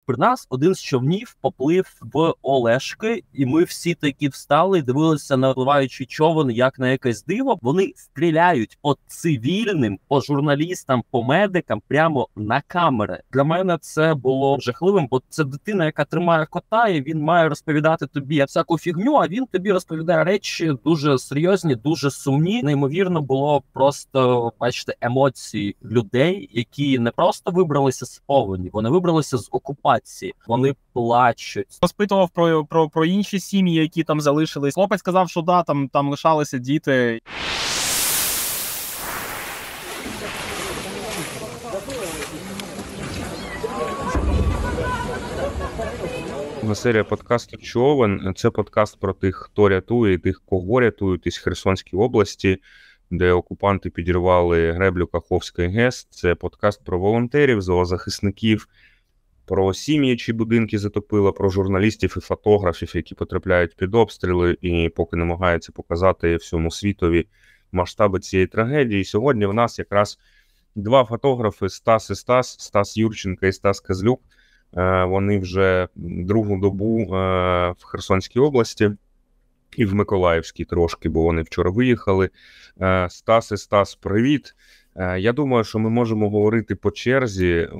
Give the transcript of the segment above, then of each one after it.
При нас один з човнів поплив в Олешки, і ми всі такі встали і дивилися на впливаючий човен, як на якесь диво. Вони стріляють по цивільним, по журналістам, по медикам прямо на камери. Для мене це було жахливим, бо це дитина, яка тримає кота, і він має розповідати тобі всяку фігню, а він тобі розповідає речі дуже серйозні, дуже сумні. Неймовірно було просто, бачити, емоції людей, які не просто вибралися з повені, вони вибралися з окупації. Вони плачуть. Розпитував про інші сім'ї, які там залишились. Хлопець сказав, що да, там лишалися діти. Серія подкасту «Човен» – це подкаст про тих, хто рятує, і тих, кого рятують із Херсонської області, де окупанти підірвали греблю Каховської ГЕС. Це подкаст про волонтерів, зоозахисників, про сім'ї, чи будинки затопило, про журналістів і фотографів, які потрапляють під обстріли і поки намагаються показати всьому світові масштаби цієї трагедії. Сьогодні в нас якраз два фотографи – Стас Юрченко і Стас Козлюк. Вони вже другу добу в Херсонській області і в Миколаївській трошки, бо вони вчора виїхали. Стас, привіт. Я думаю, що ми можемо говорити по черзі.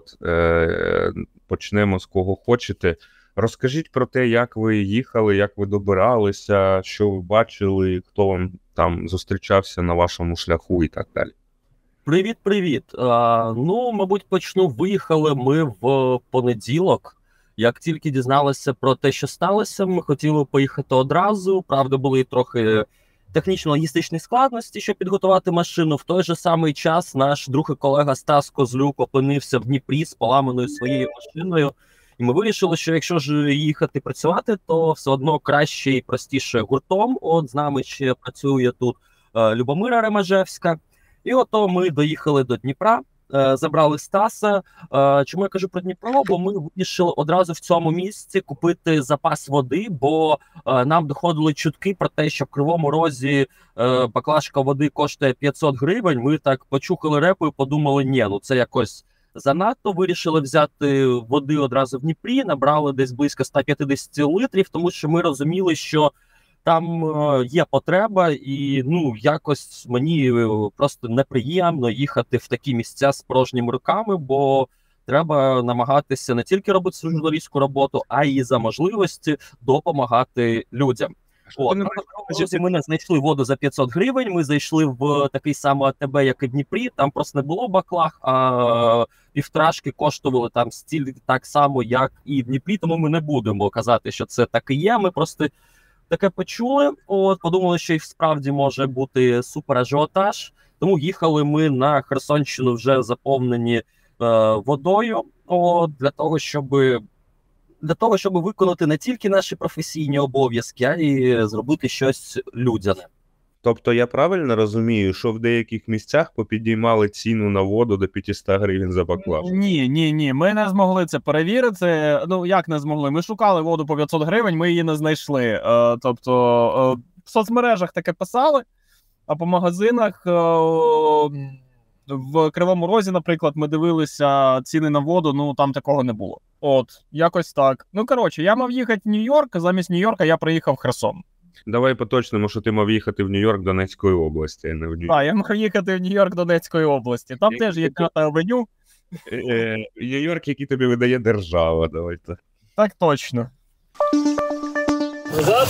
Почнемо з кого хочете. Розкажіть про те, як ви їхали, як ви добиралися, що ви бачили, хто вам там зустрічався на вашому шляху і так далі. Привіт. Мабуть, почну. Виїхали ми в понеділок. Як тільки дізналися про те, що сталося, ми хотіли поїхати одразу. Правда, були трохи технічно-логістичні складності, щоб підготувати машину. В той же самий час наш друг і колега Стас Козлюк опинився в Дніпрі з поламаною своєю машиною. І ми вирішили, що якщо ж їхати працювати, то все одно краще і простіше гуртом. З нами ще працює тут Любомира Ремежевська. І ото ми доїхали до Дніпра, забрали Стаса. Чому я кажу про Дніпро? Бо ми вирішили одразу в цьому місці купити запас води, бо нам доходили чутки про те, що в Кривому Розі баклажка води коштує 500 гривень. Ми так почухали репу і подумали, це якось занадто. Вирішили взяти води одразу в Дніпрі, набрали десь близько 150 літрів, тому що ми розуміли, що там є потреба, і якось мені просто неприємно їхати в такі місця з порожніми руками, бо треба намагатися не тільки робити журналістську роботу, а й за можливості допомагати людям. Ми не знайшли воду за 500 гривень, ми зайшли в такий самий АТБ, як і в Дніпрі, там просто не було баклаг, а півторашки коштували там стільки так само, як і в Дніпрі, тому ми не будемо казати, що це так і є, ми просто таке почули, подумали, що і справді може бути супер ажіотаж, тому їхали ми на Херсонщину вже заповнені водою, для того, щоб виконати не тільки наші професійні обов'язки, а й зробити щось людяне. Тобто я правильно розумію, що в деяких місцях попідіймали ціну на воду до 500 гривень за баклажку? Ні, ми не змогли це перевірити. Як не змогли? Ми шукали воду по 500 гривень, ми її не знайшли. В соцмережах таке писали, а по магазинах в Кривому Розі, наприклад, ми дивилися ціни на воду, там такого не було. Якось так. Я мав їхати в Нью-Йорк, а замість Нью-Йорка я приїхав в Херсон. Давай поточнимо, що ти мав їхати в Нью-Йорк Донецької області, а не в Нью-Йорк. Так, я мав їхати в Нью-Йорк Донецької області. Там теж є П'ята авеню. Нью-Йорк, який тобі видає держава, давайте. Так точно. Назад.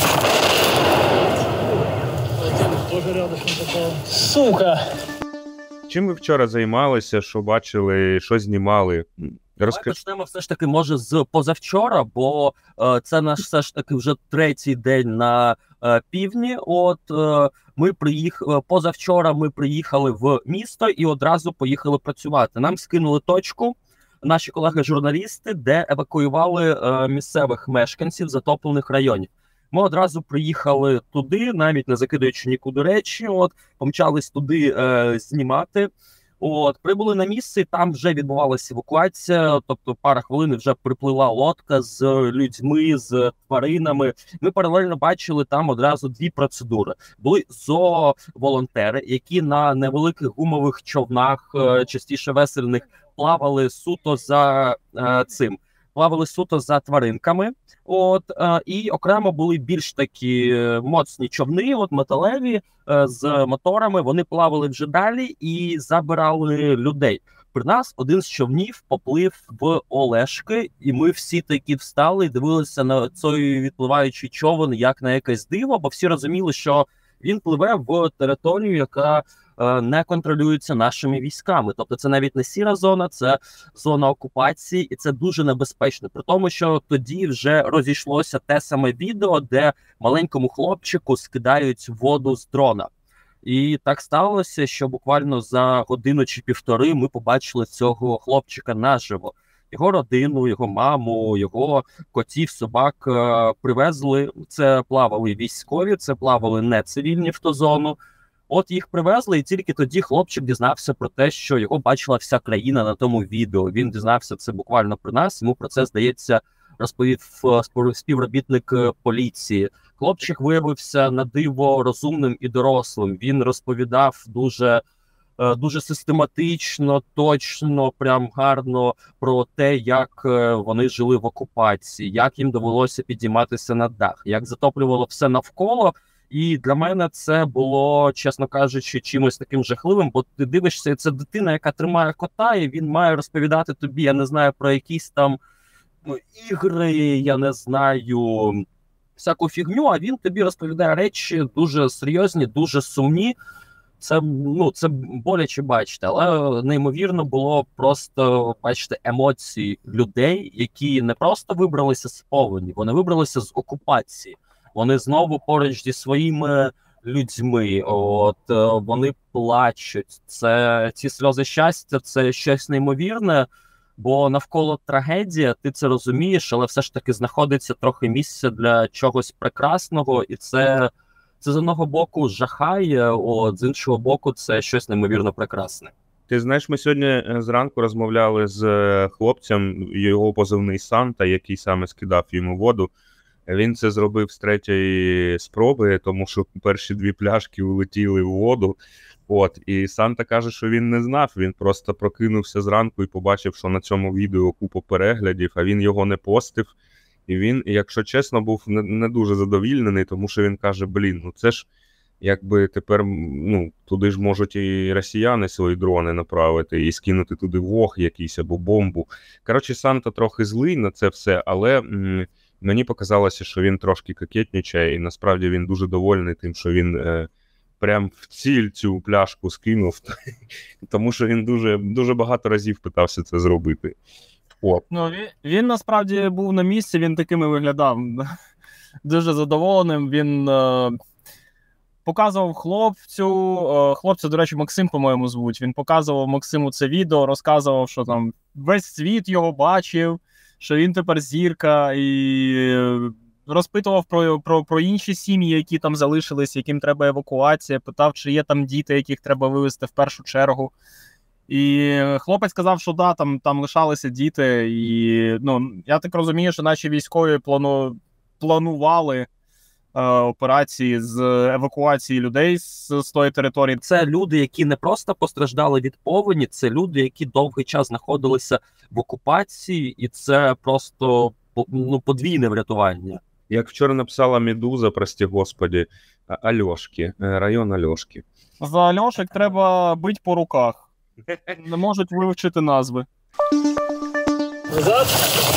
Тоже рядышком попал. Сука! Чим ви вчора займалися, що бачили, що знімали? Давай почнемо все ж таки, може, з позавчора, бо це наш все ж таки вже третій день на півдні. Позавчора ми приїхали в місто і одразу поїхали працювати. Нам скинули точку наші колеги-журналісти, де евакуювали місцевих мешканців затоплених районів. Ми одразу приїхали туди, навіть не закидаючи нікуди речі, помчались туди знімати. Прибули на місце, там вже відбувалася евакуація, тобто пара хвилин вже приплила лодка з людьми, з тваринами. Ми паралельно бачили там одразу дві процедури. Були зооволонтери, які на невеликих гумових човнах, частіше весельних, плавали суто за цим. плавали суто за тваринками. І окремо були більш такі моцні човни, металеві, з моторами. Вони плавали вже далі і забирали людей. При нас один з човнів поплив в Олешки, і ми всі такі встали і дивилися на цей відпливаючий човен як на якесь диво, бо всі розуміли, що він пливе в територію, яка не контролюється нашими військами. Тобто це навіть не сіра зона, це зона окупації, і це дуже небезпечно. При тому, що тоді вже розійшлося те саме відео, де маленькому хлопчику скидають воду з дрона. І так сталося, що буквально за годину чи півтори ми побачили цього хлопчика наживо. Його родину, його маму, його котів, собак привезли. Це плавали військові, це плавали не цивільні в ту зону. Їх привезли, і тільки тоді хлопчик дізнався про те, що його бачила вся країна на тому відео. Він дізнався це буквально при нас, йому про це, здається, розповів співробітник поліції. Хлопчик виявився на диво розумним і дорослим. Він розповідав дуже систематично, точно, прям гарно про те, як вони жили в окупації, як їм довелося підійматися на дах, як затоплювало все навколо. І для мене це було, чесно кажучи, чимось таким жахливим, бо ти дивишся, це дитина, яка тримає кота, і він має розповідати тобі, я не знаю, про якісь там ігри, я не знаю, всяку фігню, а він тобі розповідає речі дуже серйозні, дуже сумні. Це боляче бачити, але неймовірно було просто бачити емоції людей, які не просто вибралися з повені, вони вибралися з окупації. Вони знову поруч зі своїми людьми, вони плачуть. Ці сльози щастя, це щось неймовірне, бо навколо трагедія, ти це розумієш, але все ж таки знаходиться трохи місця для чогось прекрасного, і це з одного боку жахає, з іншого боку це щось неймовірно прекрасне. Ти знаєш, ми сьогодні зранку розмовляли з хлопцем, його позивний Санта, який саме скидав йому воду. Він це зробив з 3-ї спроби, тому що перші 2 пляшки улетіли в воду. І Санта каже, що він не знав, він просто прокинувся зранку і побачив, що на цьому відео купа переглядів, а він його не постив. І він, якщо чесно, був не дуже задовільнений, тому що він каже, це ж якби тепер, туди ж можуть і росіяни свої дрони направити і скинути туди вог якийсь або бомбу. Коротше, Санта трохи злий на це все, але мені показалося, що він трошки кокетнічає, і насправді він дуже довольний тим, що він прям в ціль цю пляшку скинув, тому що він дуже багато разів питався це зробити. Він насправді був на місці, він такими виглядав дуже задоволеним. Він показував хлопцю, до речі, Максим, по-моєму, звуть. Він показував Максиму це відео, розказував, що там весь світ його бачив, що він тепер зірка, і розпитував про інші сім'ї, які там залишились, яким треба евакуація, питав, чи є там діти, яких треба вивезти в першу чергу. І хлопець сказав, що да, там лишалися діти, і я так розумію, що наші військові планували операції з евакуації людей з тої території. Це люди, які не просто постраждали від повені, це люди, які довгий час знаходилися в окупації, і це просто подвійне врятування. Як вчора написала Медуза, прости господи, Альошки, район Альошки. За Альошек треба бити по руках. Не можуть вивчити назви. Назад.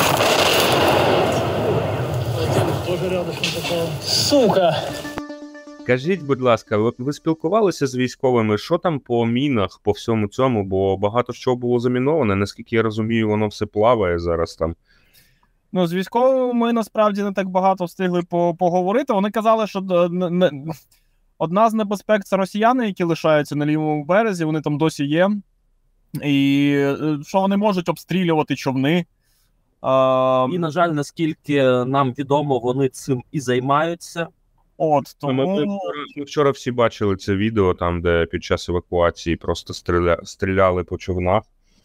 Один тоже рядышком попал. Сука! Кажіть, будь ласка, ви спілкувалися з військовими, що там по мінах, по всьому цьому, бо багато що було заміноване, наскільки я розумію, воно все плаває зараз там. З військовими ми насправді не так багато встигли поговорити. Вони казали, що одна з небезпек – це росіяни, які лишаються на лівому березі, вони там досі є. І що вони можуть обстрілювати човни. І, на жаль, наскільки нам відомо, вони цим і займаються. Ми вчора всі бачили це відео, там, де під час евакуації просто стріляли по човнах.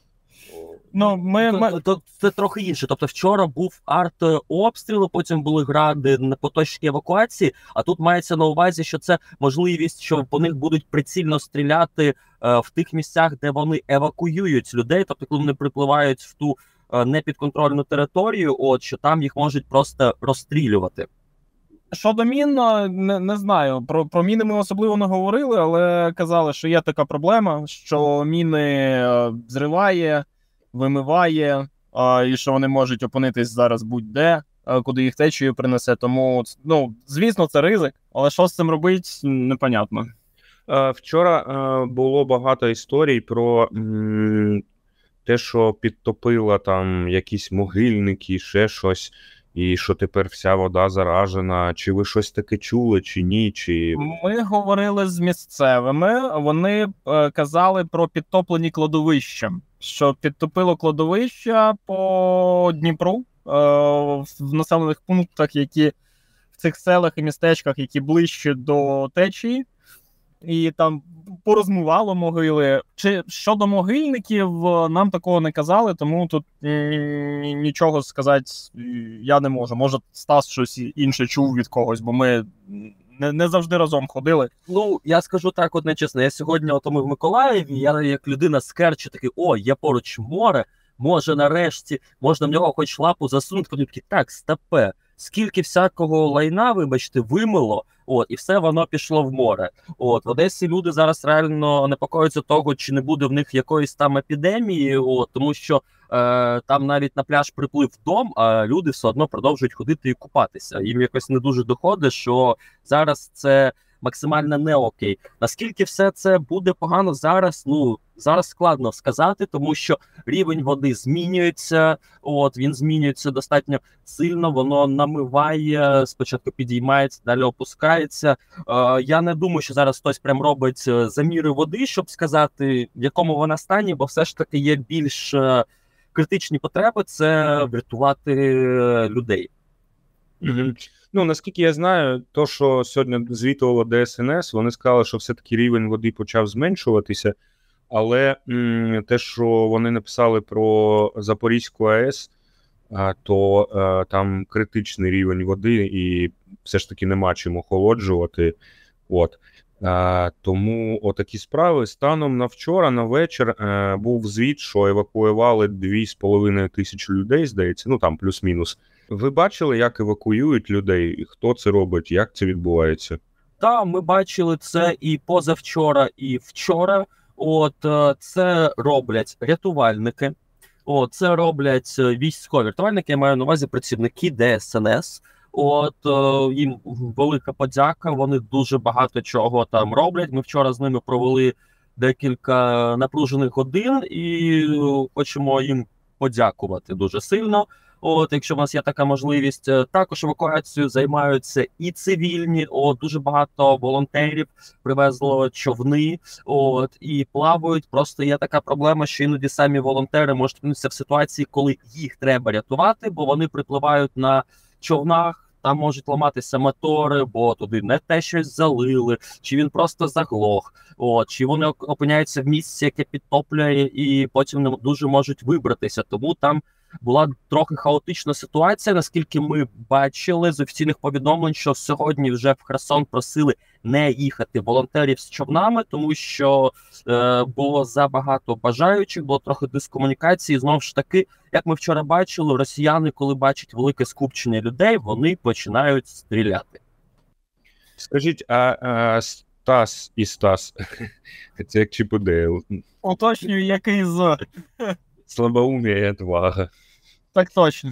Це трохи інше. Тобто вчора був арт-обстріл, потім були гради на поточній евакуації, а тут мається на увазі, що це можливість, що по них будуть прицільно стріляти в тих місцях, де вони евакуюють людей. Тобто, коли вони припливають в ту непідконтрольну територію, от, що там їх можуть просто розстрілювати. Щодо мін, не знаю. Про міни ми особливо не говорили, але казали, що є така проблема, що міни зриває, вимиває, і що вони можуть опинитись зараз будь-де, куди їх течією принесе. Тому, звісно, це ризик, але що з цим робити, непонятно. Вчора було багато історій про те, що підтопила там якісь могильники, ще щось, і що тепер вся вода заражена. Чи ви щось таке чули, чи ні? Ми говорили з місцевими, вони казали про підтоплені кладовища, що підтопило кладовища по Дніпру в населених пунктах, які в цих селах і містечках, які ближче до течії, і там порозмивало могили. Щодо могильників, нам такого не казали, тому тут нічого сказати я не можу. Може, Стас щось інше чув від когось, бо ми не завжди разом ходили. Я скажу так, одне чесно, я сьогодні ми в Миколаєві, я як людина з Керчі такий, є поруч море, може нарешті, можна в нього хоч лапу засунути, вони такі, так, стопе, скільки всякого лайна, вибачте, вимило, і все воно пішло в море. В Одесі люди зараз реально непокоюються того, чи не буде в них якоїсь там епідемії, тому що там навіть на пляж приплив дом, а люди все одно продовжують ходити і купатися. Їм якось не дуже доходить, що зараз це максимально не окей. Наскільки все це буде погано зараз, зараз складно сказати, тому що рівень води змінюється, він змінюється достатньо сильно, воно намиває, спочатку підіймається, далі опускається. Я не думаю, що зараз хтось прям робить заміри води, щоб сказати, в якому вона стані, бо все ж таки є більш критичні потреби – це врятувати людей. Наскільки я знаю, то, що сьогодні звітувало ДСНС, вони сказали, що все-таки рівень води почав зменшуватися, але те, що вони написали про Запорізьку АЕС, то там критичний рівень води і все ж таки нема чим охолоджувати. Тому отакі справи. Станом на вчора, на вечір, був звіт, що евакуювали 2,5 тисячі людей, здається, там плюс-мінус. Ви бачили, як евакуюють людей? Хто це робить? Як це відбувається? Так, ми бачили це і позавчора, і вчора. Це роблять рятувальники, це роблять військові рятувальники, я маю на увазі працівники ДСНС. Їм велика подяка, вони дуже багато чого там роблять. Ми вчора з ними провели декілька напружених годин і хочемо їм подякувати дуже сильно. Якщо в нас є така можливість, також евакуацією займаються і цивільні, дуже багато волонтерів привезло човни, і плавають. Просто є така проблема, що іноді самі волонтери можуть опинитися в ситуації, коли їх треба рятувати, бо вони припливають на човнах, там можуть ламатися мотори, бо туди не те щось залили, чи він просто заглох, чи вони опиняються в місці, яке підтоплює, і потім не дуже можуть вибратися. Тому там була трохи хаотична ситуація, наскільки ми бачили з офіційних повідомлень, що сьогодні вже в Херсон просили не їхати волонтерів з човнами, тому що було забагато бажаючих, було трохи дискомунікації. Знову ж таки, як ми вчора бачили, росіяни, коли бачать велике скупчення людей, вони починають стріляти. Скажіть, а Стас і Стас, це як Чіп і Дейл. Уточнюю, який з... Слабоумие і отвага. Так точно.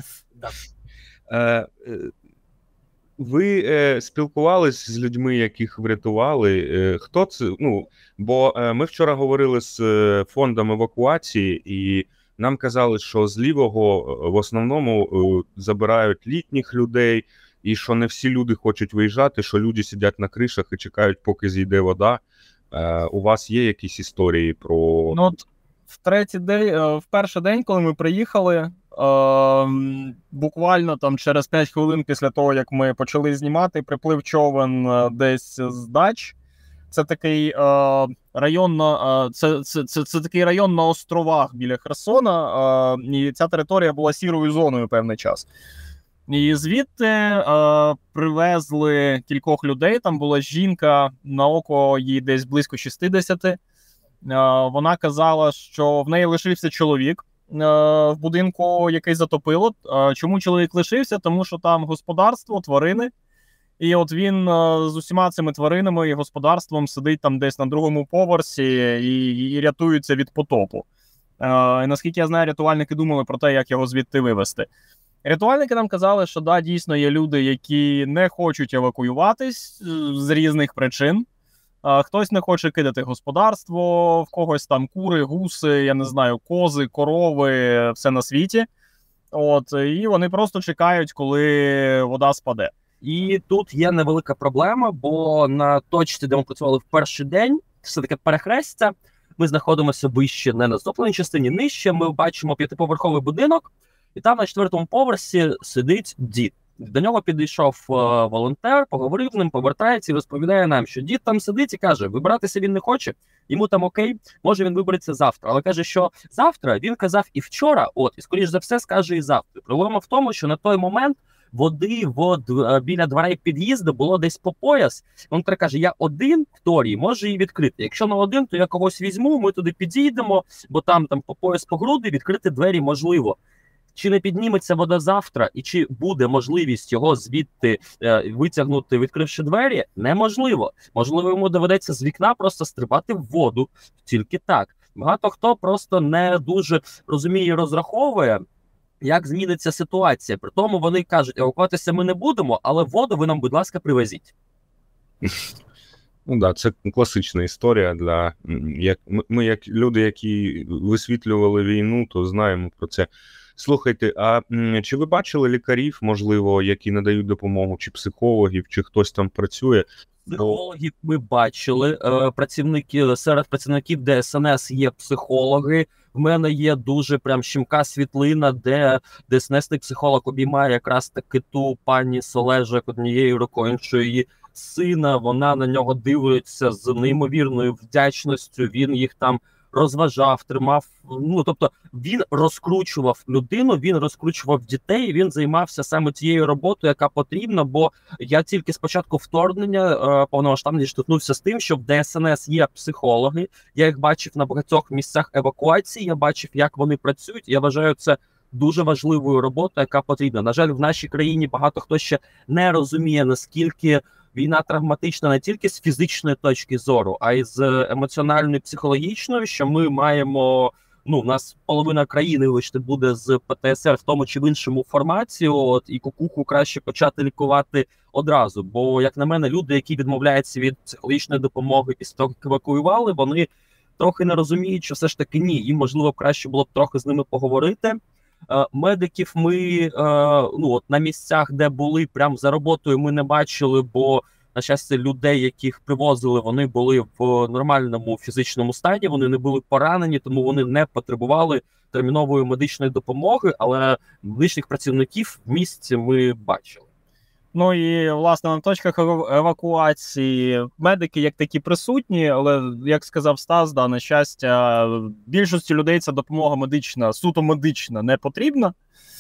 Ви спілкувались з людьми, яких врятували? Хто це? Бо ми вчора говорили з фондом евакуації, і нам казали, що з лівого в основному забирають літніх людей, і що не всі люди хочуть виїжджати, що люди сидять на кришах і чекають, поки зійде вода. У вас є якісь історії про... В перший день, коли ми приїхали, буквально там через 5 хвилин після того, як ми почали знімати, приплив човен десь з дач. Це такий це такий район на островах біля Херсона, і ця територія була сірою зоною певний час. І звідти привезли кількох людей, там була жінка, на око їй десь близько 60. Вона казала, що в неї лишився чоловік, в будинку, який затопило. Чому чоловік лишився? Тому що там господарство, тварини. І от він з усіма цими тваринами і господарством сидить там десь на другому поверсі і рятується від потопу. І, наскільки я знаю, рятувальники думали про те, як його звідти вивезти. Рятувальники нам казали, що да, дійсно є люди, які не хочуть евакуюватись з різних причин. Хтось не хоче кидати господарство, в когось там кури, гуси, я не знаю, кози, корови, все на світі. От, і вони просто чекають, коли вода спаде. І тут є невелика проблема, бо на точці, де ми працювали в перший день, це таке перехрестя, ми знаходимося вище, не на затопленій частині, нижче, ми бачимо 5-поверховий будинок, і там на 4-му поверсі сидить дід. До нього підійшов волонтер, поговорив з ним, повертається і розповідає нам, що дід там сидить і каже, вибиратися він не хоче, йому там окей, може він вибереться завтра. Але каже, що завтра він казав і вчора, і скоріш за все скаже і завтра. Проблема в тому, що на той момент води біля дверей під'їзду було десь по пояс. Він каже, я один в Торії, може її відкрити. Якщо на один, то я когось візьму, ми туди підійдемо, бо там по пояс, по груди, відкрити двері можливо. Чи не підніметься вода завтра, і чи буде можливість його звідти витягнути, відкривши двері? Неможливо. Можливо, йому доведеться з вікна просто стрибати в воду. Тільки так. Багато хто просто не дуже розуміє і розраховує, як зміниться ситуація. При тому вони кажуть, евакуюватися ми не будемо, але воду ви нам, будь ласка, привезіть. Ну да, це класична історія для ми, як люди, які висвітлювали війну, то знаємо про це. Слухайте, а чи ви бачили лікарів, можливо, які надають допомогу, чи психологів, чи хтось там працює? Психологів ми бачили, серед працівників ДСНС є психологи. В мене є дуже прям щемка світлина, де ДСНСний психолог обіймає якраз таки ту пані Солежик однією рукою, іншою її сина, вона на нього дивиться з неймовірною вдячністю, він їх там розважав, тримав, тобто він розкручував людину, він розкручував дітей, він займався саме тією роботою, яка потрібна, бо я тільки спочатку вторгнення повномасштабно зіштовхнувся з тим, що в ДСНС є психологи, я їх бачив на багатьох місцях евакуації, я бачив, як вони працюють, я вважаю це дуже важливою роботою, яка потрібна. На жаль, в нашій країні багато хто ще не розуміє, наскільки війна травматична не тільки з фізичної точки зору, а й з емоціональної, психологічної, що ми маємо, у нас половина країни, вибачте, буде з ПТСР в тому чи в іншому форматі, і кукуху краще почати лікувати одразу. Бо, як на мене, люди, які відмовляються від психологічної допомоги після того, як евакуювали, вони трохи не розуміють, що все ж таки ні, їм, можливо, краще було б трохи з ними поговорити. Медиків ми на місцях, де були прямо за роботою, ми не бачили, бо, на щастя, людей, яких привозили, вони були в нормальному фізичному стані, вони не були поранені, тому вони не потребували термінової медичної допомоги, але медичних працівників в місті ми бачили. Ну і, власне, на точках евакуації медики як такі присутні, але, як сказав Стас, на щастя, більшості людей ця допомога медична, суто медична, не потрібна.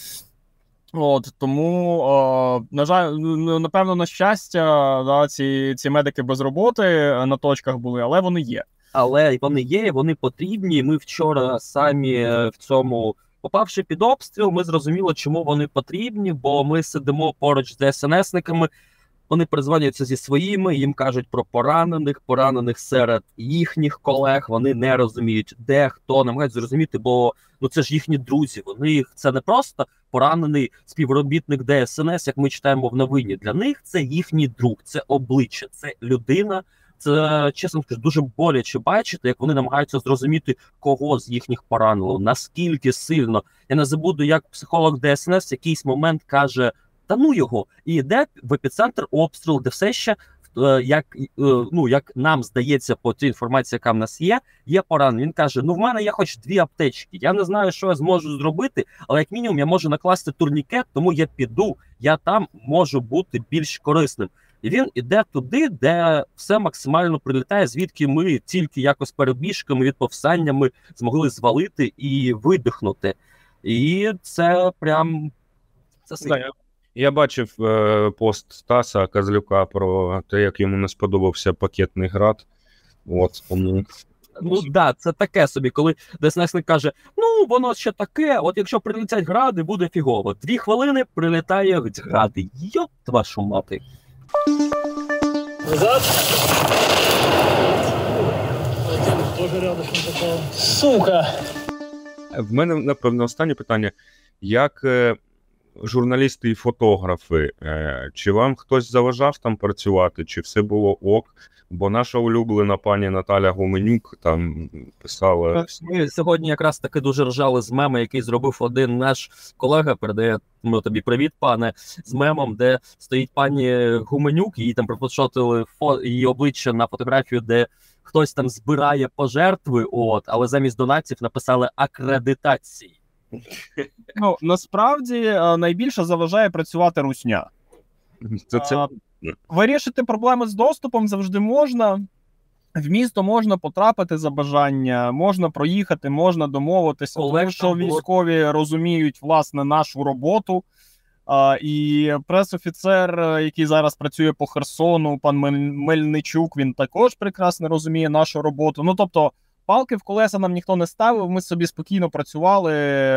Тому, на жаль, напевно, на щастя, ці медики без роботи на точках були, але вони є. Але вони є, вони потрібні. Ми вчора самі в цьому... Попавши під обстріл, ми зрозуміли, чому вони потрібні, бо ми сидимо поруч з ДСНСниками, вони перезвонюються зі своїми, їм кажуть про поранених серед їхніх колег, вони не розуміють, де, хто, намагаються зрозуміти, бо це ж їхні друзі, це не просто поранений співробітник ДСНС, як ми читаємо в новині, для них це їхній друг, це обличчя, це людина. Це, чесно кажучи, дуже боляче бачити, як вони намагаються зрозуміти, кого з їхніх поранило, наскільки сильно. Я не забуду, як психолог ДСНС в якийсь момент каже, та ну його, і йде в епіцентр обстрілу, де все ще, як нам здається по тій інформації, яка в нас є поранений. Він каже, в мене є хоч 2 аптечки, я не знаю, що я зможу зробити, але як мінімум я можу накласти турнікет, тому я піду, я там можу бути більш корисним. І він іде туди, де все максимально прилітає, звідки ми тільки якось перебіжками, відповстаннями змогли звалити і видихнути. І це прям... Це сильно. Я бачив пост Стаса Козлюка про те, як йому не сподобався пакетний град. Ну да, це таке собі, коли ДСНСник каже, ну воно ще таке, от якщо прилетять гради, буде фігово. 2 хвилини прилітає гради. Йоп вашу мати. Назад. Тоже рядышком попал. Сука! В мене, напевно, останнє питання. Як журналісти і фотографи, чи вам хтось заважав там працювати, чи все було ок? Бо наша улюблена пані Наталя Гуменюк там писала... Ми сьогодні якраз таки дуже ржали з мема, який зробив один наш колега, передає тобі привіт, пане, з мемом, де стоїть пані Гуменюк, їй там профотошотили її обличчя на фотографію, де хтось там збирає пожертви, але замість донатів написали акредитації. Ну, насправді, найбільше заважає працювати русня. Це... Вирішити проблеми з доступом завжди можна. В місто можна потрапити за бажання, можна проїхати, можна домовитися, тому що військові розуміють, власне, нашу роботу. І прес-офіцер, який зараз працює по Херсону, пан Мельничук, він також прекрасно розуміє нашу роботу. Ну, тобто, палки в колеса нам ніхто не ставив, ми собі спокійно працювали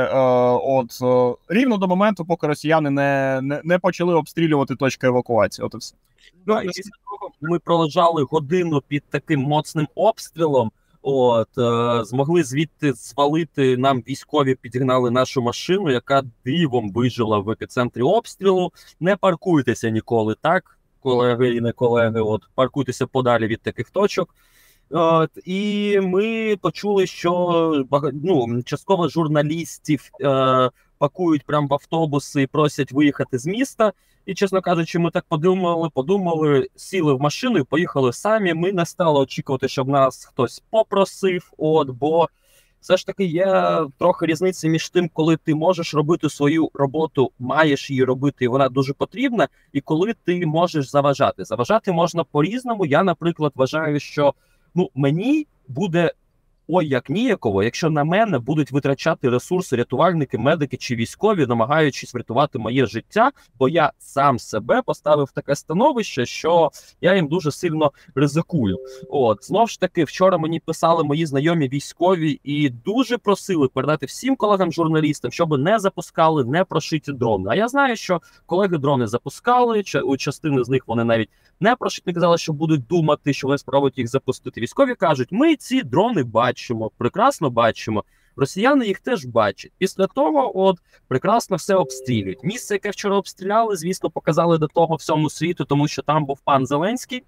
рівно до моменту, поки росіяни не почали обстрілювати точки евакуації. От і все. Ну, і після того ми пролежали годину під таким моцним обстрілом, змогли звідти звалити, нам військові підігнали нашу машину, яка дивом вижила в епіцентрі обстрілу. Не паркуйтеся ніколи, так, колеги і не колеги, паркуйтеся подалі від таких точок. І ми почули, що частково журналістів пакують прямо в автобуси і просять виїхати з міста. І, чесно кажучи, ми так подумали, сіли в машину і поїхали самі. Ми не стали очікувати, щоб нас хтось попросив, бо все ж таки є трохи різниця між тим, коли ти можеш робити свою роботу, маєш її робити, і вона дуже потрібна, і коли ти можеш заважати. Заважати можна по-різному. Я, наприклад, вважаю, що мені буде як ніяково, якщо на мене будуть витрачати ресурси рятувальники, медики чи військові, намагаючись врятувати моє життя, бо я сам себе поставив в таке становище, що я їм дуже сильно ризикую. Знов ж таки, вчора мені писали мої знайомі військові і дуже просили передати всім колегам-журналістам, щоб не запускали непрошиті дрони. А я знаю, що колеги дрони запускали, у частини з них вони навіть не прошиті, казали, що будуть думати, що вони спробують їх запустити. Військові кажуть, ми ці дрони бачимо, прекрасно бачимо. Росіяни їх теж бачать. Після того прекрасно все обстрілюють. Місце, яке вчора обстріляли, звісно, показали до того всьому світу, тому що там був пан Зеленський.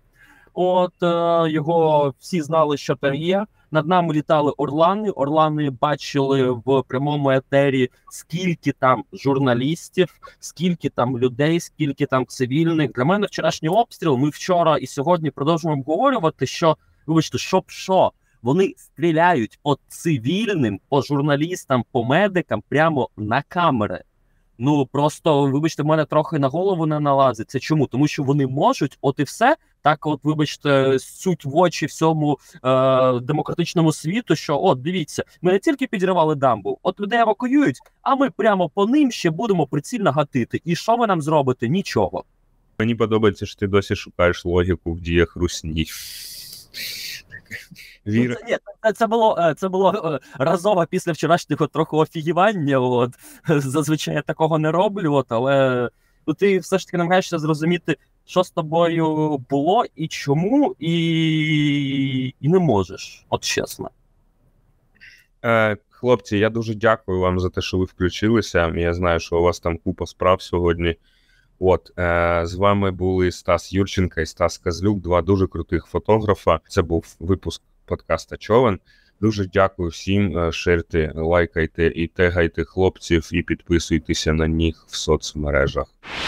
Його всі знали, що там є. Над нами літали орлани. Орлани бачили в прямому етері, скільки там журналістів, скільки там людей, скільки там цивільних. Для мене вчорашній обстріл, ми вчора і сьогодні продовжуємо обговорювати, що, вибачте, що вони стріляють по цивільним, по журналістам, по медикам прямо на камери. Просто, вибачте, в мене трохи на голову не налазиться. Чому? Тому що вони можуть, і все, так вибачте, суть в очі всьому демократичному світу, що, дивіться, ми не тільки підірвали дамбу, людей евакуюють, а ми прямо по ним ще будемо прицільно гатити. І що ви нам зробите? Нічого. Мені подобається, що ти досі шукаєш логіку в діях русні. Це було разово після вчорашнього трохи офігівання. Зазвичай я такого не роблю, але ти все ж таки намагаєшся зрозуміти, що з тобою було і чому, і не можеш, чесно. Хлопці, я дуже дякую вам за те, що ви включилися. Я знаю, що у вас там купа справ сьогодні. З вами були Стас Юрченко і Стас Козлюк, 2 дуже крутих фотографа. Це був випуск подкаста «Човен». Дуже дякую всім. Шерте, лайкайте і тегайте хлопців і підписуйтеся на них в соцмережах.